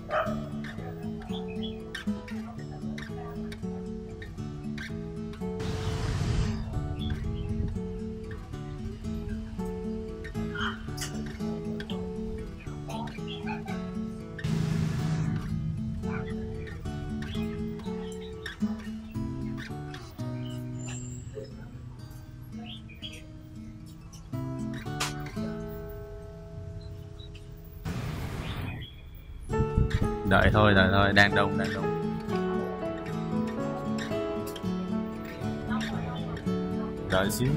Đợi thôi, đang đông, đợi xíu.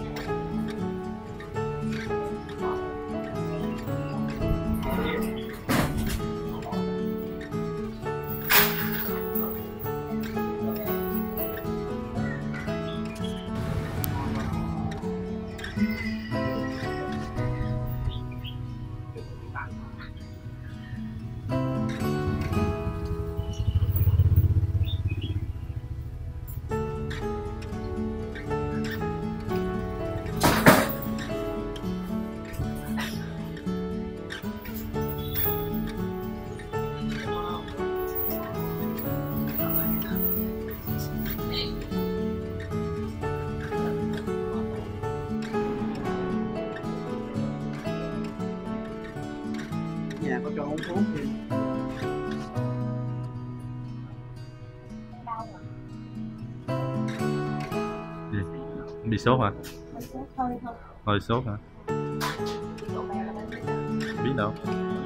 Nhà có cho uống thuốc gì? Bị sốt hả? Hơi sốt hả? Biết đâu.